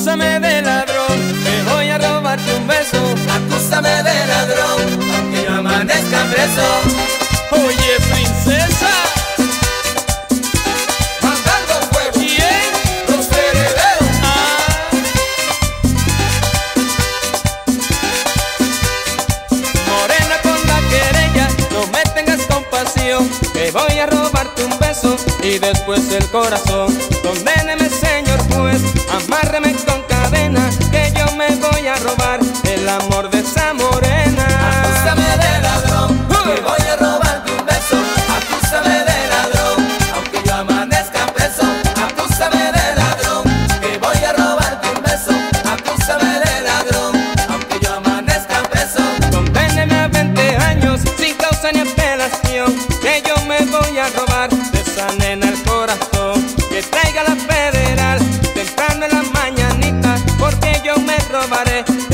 Acúsame de ladrón, que voy a robarte un beso. Acúsame de ladrón, aunque yo amanezca preso. Oye, princesa, Mandando fuego, ¿quién? los herederos. Morena con la querella, no me tengas compasión, que voy a robarte un beso y después el corazón. Condéneme, señor juez, amárreme con cadena, que yo me voy a robar el amor de esa morena. Acúsame de ladrón, que voy a robarte un beso. Acúsame de ladrón, aunque yo amanezca preso. Acúsame de ladrón, que voy a robarte un beso. Acúsame de ladrón, aunque yo amanezca preso. Condéneme a 20 años sin causa ni apelación, que yo me voy a robar de esa nena el corazón. Que traiga la federal temprano en la mañanita, porque yo me robaré